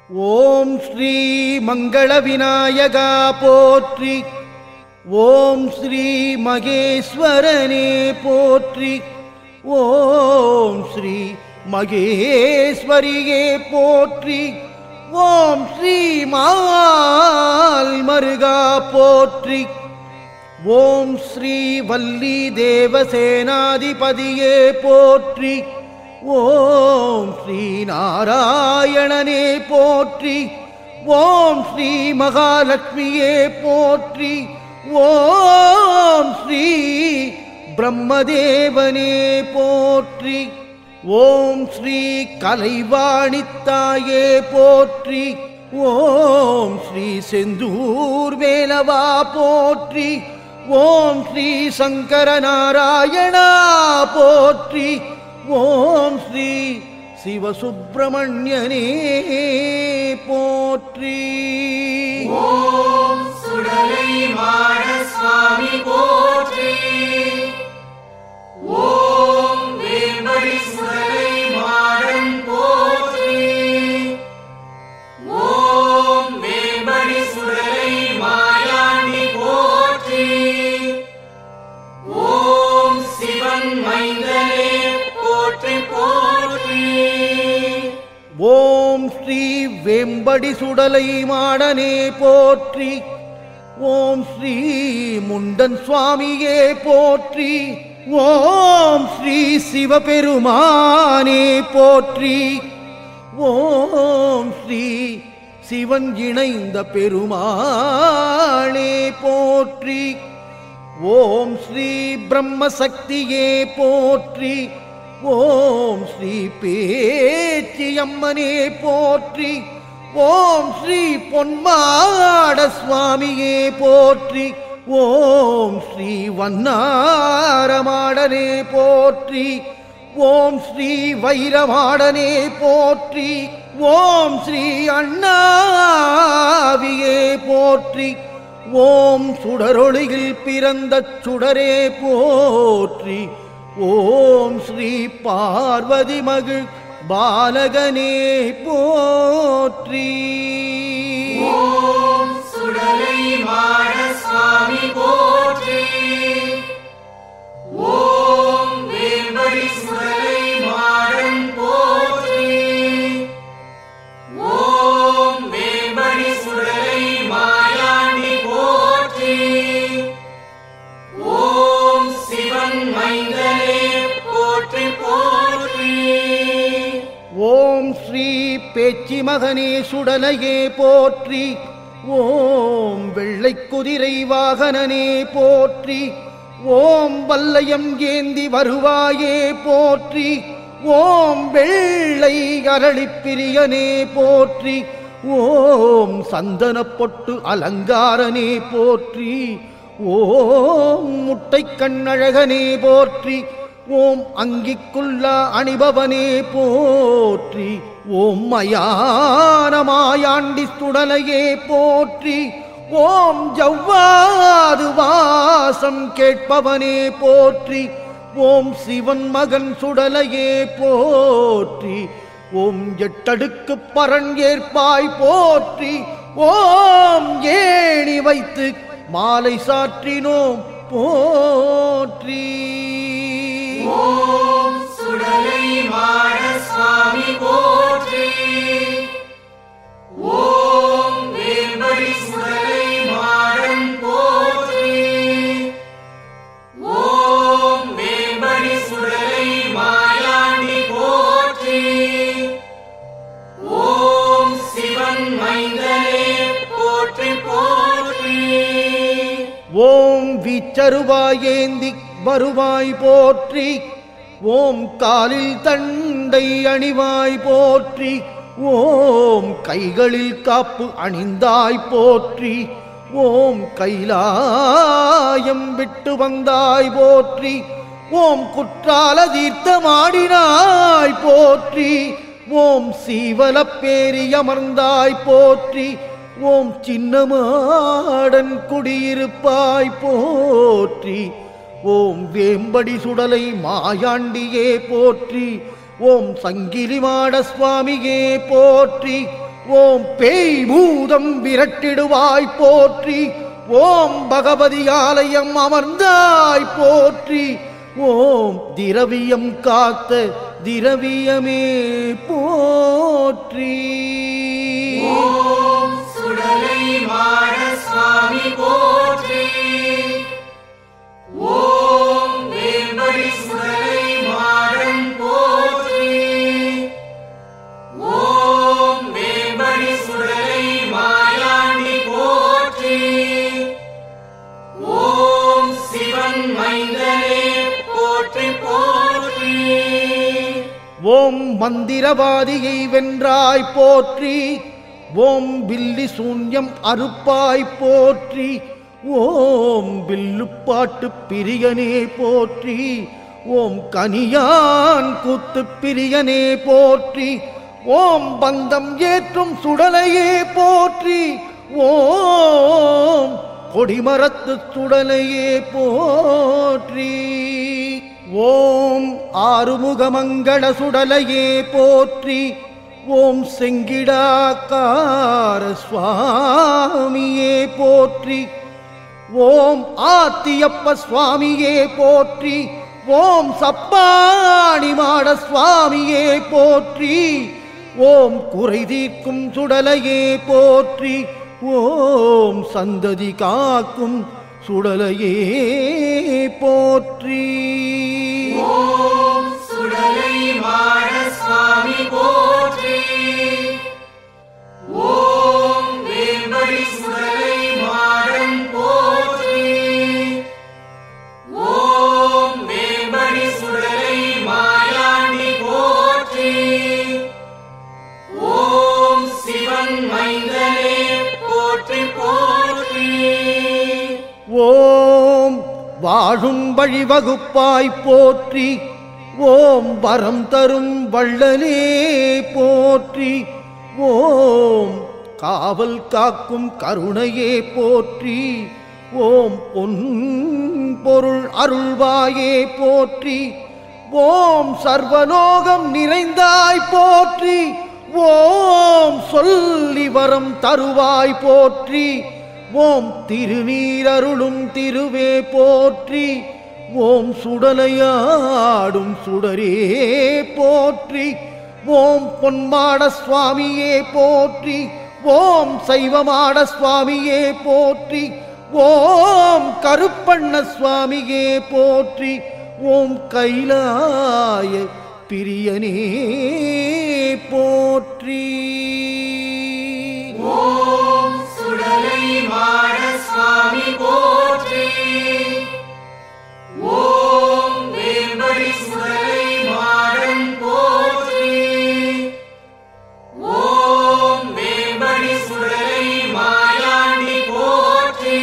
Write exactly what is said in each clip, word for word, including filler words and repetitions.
ஓம் ஸ்ரீ மங்கள விநாயகா போற்றி. ஓம் ஸ்ரீ மகேஸ்வரனே போற்றி. ஓம் ஸ்ரீ மகேஸ்வரியே போற்றி. ஓம் ஸ்ரீ மால் மருகா போற்றி. ஓம் ஸ்ரீ வள்ளி தேவசேனாதிபதியே போற்றி. ஓம் ஸ்ரீ நாராயணனே போற்றி. ஓம் ஸ்ரீ மகாலட்சுமியே போற்றி. ஓம் ஸ்ரீ பிரம்மதேவனே போற்றி. ஓம் ஸ்ரீ கலைவாணித்தாயே போற்றி. ஓம் ஸ்ரீ செந்தூர் வேலவா போற்றி. ஓம் ஸ்ரீ சங்கர நாராயணா போற்றி. ஓம் ஸ்ரீ சிவசுப்பிரமணியனே போற்றி. ஓம் சுடலை மாட சுவாமி போற்றி. ஓம் வேம்படி சுடலை மாடன் போற்றி. ஓம் வேம்படி சுடலை மாயாண்டி போற்றி. ஓம் சிவன் மைந்தனே போற்றி போற்றி. ஓம் ஸ்ரீ வேம்படி சுடலை மாடனே போற்றி. ஓம் ஸ்ரீ முண்டன் சுவாமியே போற்றி. ஓம் ஸ்ரீ சிவபெருமானே போற்றி. ஓம் ஸ்ரீ சிவன் இணைந்த பெருமாளே போற்றி. ஓம் ஸ்ரீ பிரம்மசக்தியே போற்றி. ஓம் ஸ்ரீ பேச்சியம்மனே போற்றி. ஓம் ஸ்ரீ பொன்மாட சுவாமியே போற்றி. ஓம் ஸ்ரீ வண்ணாரமாடனே போற்றி. ஓம் ஸ்ரீ வைரமாடனே போற்றி. ஓம் ஸ்ரீ அண்ணாவியே போற்றி. ஓம் சுடரொளியில் பிறந்த சுடரே போற்றி. ஓம் ஸ்ரீ பார்வதி மகிழ் பாலகனே போற்றி. ஓம் சுடலை மாட சுவாமி போற்றி. ஓம் வேம்படி சுடலை மாடன் போற்றி. ஓம் வேம்படி சுடலை மாயாண்டி போற்றி. ஓம் சிவன் மைந்தனே போற்றி போற்றி. ஓம் ஸ்ரீ பேச்சி மகனே சுடலையே போற்றி. ஓம் வெள்ளை குதிரை வாகனனே போற்றி. ஓம் வல்லயம் ஏந்தி வருவாயே போற்றி. ஓம் வெள்ளை அரளிப்பிரியனே போற்றி. ஓம் சந்தன பொட்டு அலங்காரனே போற்றி. ஓம் முட்டை கண்ணழகனே போற்றி. ஓம் அங்கிக்குள்ள அணிபவனே போற்றி. ஓம் மயான மாயாண்டி சுடலையே போற்றி. ஓம் ஜவ்வாது வாசம் கேட்பவனே போற்றி. ஓம் சிவன் மகன் சுடலையே போற்றி. ஓம் எட்டடுக்கு பரன் ஏற்பாய் போற்றி. ஓம் ஏணி வைத்து மாலை சாற்றினோம் போற்றி. ஓம் சுடலை மாட சுவாமி போற்றி. ஓம் வேம்படி சுடலை மாடன் போற்றி. ஓம் வேம்படி சுடலை மாயாண்டி போற்றி. ஓம் சிவன் மைந்தனே போற்றி போற்றி. ஓம் வீச்சருவாயேந்தி வருவாய் போற்றி. ஓம் காலில் தண்டை அணிவாய் போற்றி. ஓம் கைகளில் காப்பு அணிந்தாய் போற்றி. ஓம் கைலாயம் விட்டு வந்தாய் போற்றி. ஓம் குற்றால தீர்த்தமாடினாய் போற்றி. ஓம் சீவலப்பேரி அமர்ந்தாய் போற்றி. ஓம் சின்னமாடன் குடியிருப்பாய் போற்றி. ஓம் வேம்படி சுடலை மாயாண்டியே போற்றி. ஓம் சங்கிலிமாட சுவாமியே போற்றி. ஓம் பேய் பூதம் விரட்டிடுவாய் போற்றி. ஓம் பகவதி ஆலயம் அமர்ந்தாய் போற்றி. ஓம் திரவியம் காத்த திரவியமே போற்றி. ஓம் சுடலை மாட சுவாமி போற்றி. ஓம் வேம்படி சுடலை மாடன் போற்றி. ஓம் வேம்படி சுடலை மாயாண்டி போற்றி. ஓம் சிவன் மைந்தனே போற்றி போற்றி. ஓம் மந்திரவாதியை வென்றாய் போற்றி. ஓம் வில்லி சூன்யம் அறுப்பாய் போற்றி. ஓம் வில்லுப்பாட்டு பிரியனே போற்றி. ஓம் கனியான் கூத்து பிரியனே போற்றி. ஓம் பந்தம் ஏற்றும் சுடலையே போற்றி. ஓம் கொடிமரத்து சுடலையே போற்றி. ஓம் ஆறுமுகமங்கள சுடலையே போற்றி. ஓம் செங்கிடாக்கார சுவாமியே போற்றி. ஓம் ஆத்தியப்ப சுவாமியே போற்றி. ஓம் சப்பாணி மாட சுவாமியே போற்றி. ஓம் குறை தீர்க்கும் சுடலையே போற்றி. ஓம் சந்ததி காக்கும் சுடலையே போற்றி. ஓம் சுடலை மாட சுவாமி போற்றி. ஓம் வேம்படி சுடலை மாடன் போற்றி. ஓம் வேம்படி சுடலை மாயாண்டி போற்றி. ஓம் சிவன் மைந்தனே போற்றி போற்றி. ஓம் வாழும் வழிவகுப்பாய் போற்றி. ஓம் வரம் தரும் வள்ளலே போற்றி. ஓம் காவல் காக்கும் கருணையே போற்றி. ஓம் பொன் பொருள் அருள்வாயே போற்றி. ஓம் சர்வலோகம் நிறைந்தாய் போற்றி. ஓம் சொல்லி வரம் தருவாய் போற்றி. ஓம் திருநீரருளும் திருவே போற்றி. ஓம் சுடலையாடும் சுடரே போற்றி. ஓம் பொன்மாட சுவாமியே போற்றி. ஓம் சைவமாட சுவாமியே போற்றி. ஓம் கருப்பண்ண சுவாமியே போற்றி. ஓம் கைலாய பிரியனே போற்றி. ஓம் சுடலை மாட சுவாமி போற்றி. ஓம் வேம்படி சுடலை மாடன் போற்றி. ஓம் வேம்படி சுடலை மாயாண்டி போற்றி.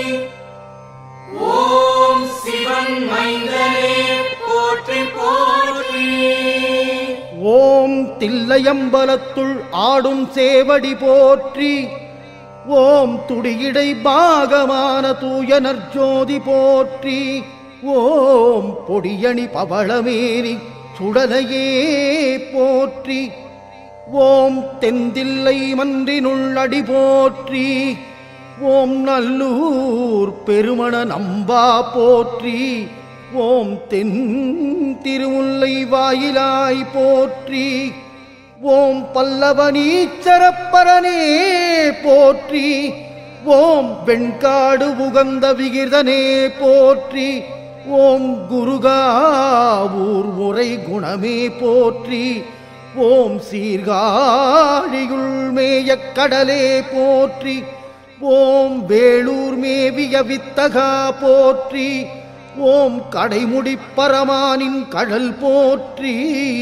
ஓம் சிவன் மைந்தனே போற்றி போற்றி. ஓம் தில்லையம்பலத்துள் ஆடும் சேவடி போற்றி. ஓம் துடியிடை பாகமான தூய நற்ஜோதி போற்றி. ஓம் பொடியணி பவளமேனி சுடலையே போற்றி. ஓம் தெந்தில்லை மன்றினுள் அடி போற்றி. ஓம் நல்லூர் பெருமண நம்பா போற்றி. ஓம் தென் திருமுல்லை வாயிலாய் போற்றி. ஓம் பல்லவனீச்சரப்பரனே போற்றி. ஓம் வெண்காடு உகந்த விகிர்தனே போற்றி. ஓம் குருகாவூர் முறை குணமே போற்றி. ஓம் சீர்காழியுள் மேயக் கடலே போற்றி. ஓம் வேளூர் மேவிய வித்தகா போற்றி. ஓம் கடைமுடிப் பரமானின் கடல் போற்றி.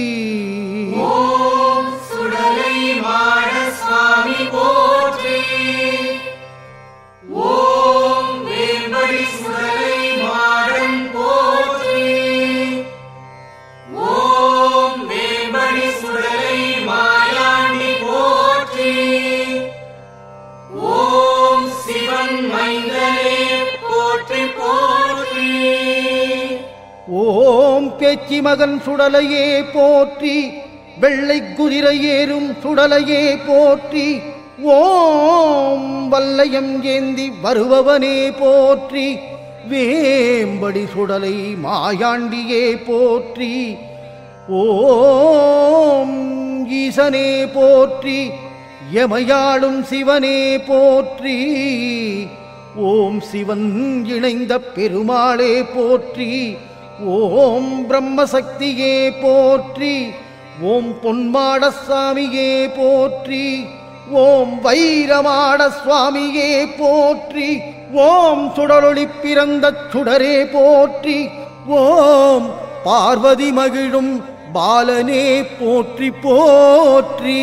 ஓம் சுடலை மாட சுவாமி போற்றி. ஓம் வேம்படி சுடலை மாடன் போற்றி. ஓம் வேம்படி சுடலை மாயாண்டி போற்றி. ஓம் சிவன் மைந்தனே போற்றி போற்றி. ஓம் பேச்சி மகன் சுடலையே போற்றி. வெள்ளை குதிரை ஏறும் சுடலையே போற்றி ஓம் வல்லையம் ஏந்தி வருபவனே போற்றி வேம்படி சுடலை மாயாண்டியே போற்றி ஓம் ஈசனே போற்றி எமையாளும் சிவனே போற்றி ஓம் சிவன் இணைந்த பெருமாளே போற்றி ஓம் பிரம்மசக்தியே போற்றி ஓம் பொன்மாட சாமியே போற்றி ஓம் வைரமாட சுவாமியே போற்றி ஓம் சுடரொளி பிறந்த சுடரே போற்றி ஓம் பார்வதி மகிழும் பாலனே போற்றி போற்றி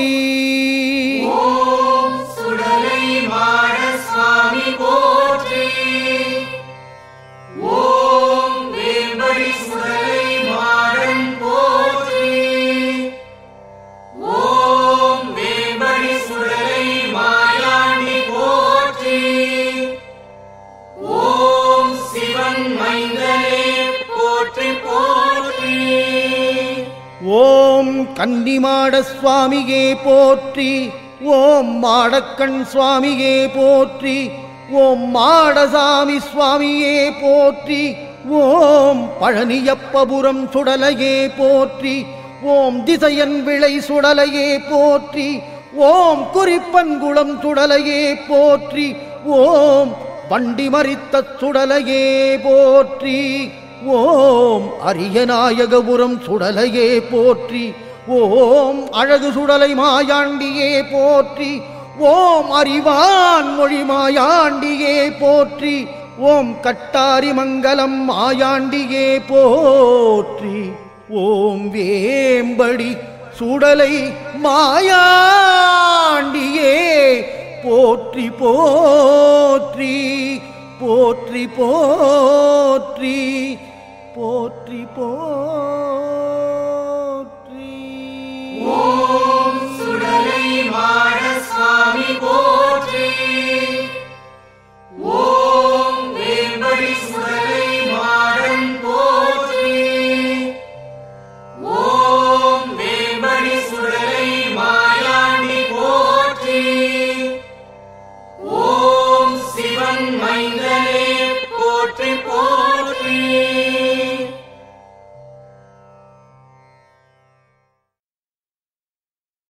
ஓம் சுடலை மாட சுவாமி போற்றி ஓம் வேம்படி சுடலை மாடன் போற்றி ஓம் வேம்படி சுடலை மாயாண்டி போற்றி ஓம் சிவன் மைந்தனே போற்றி போற்றி ஓம் கன்னிமாட சுவாமியே போற்றி ஓம் மாடக்கண் சுவாமியே போற்றி ஓம் மாடசாமி சுவாமியே போற்றி ஓம் பழனியப்பபுரம் சுடலையே போற்றி ஓம் திசையன் விளை சுடலையே போற்றி ஓம் குறிப்பன்குளம் சுடலையே போற்றி ஓம் வண்டி மறித்த சுடலையே போற்றி ஓம் அரியநாயகபுரம் சுடலையே போற்றி ஓம் அழகு சுடலை மாயாண்டியே போற்றி ஓம் அறிவான் மொழி மாயாண்டியே போற்றி ஓம் கட்டாரி மங்கலம் மாயாண்டியே போற்றி ஓம் வேம்படி சுடலை மாயாண்டியே போற்றி போற்றி போற்றி போற்றி போற்றி போற்றி ஓம் சுடலை மாட சுவாமி போற்றி ஓம் வேம்படி சுடலை மாடன் போற்றி ஓம் வேம்படி சுடலை மாயாண்டி போற்றி ஓம் சிவன் மைந்தனே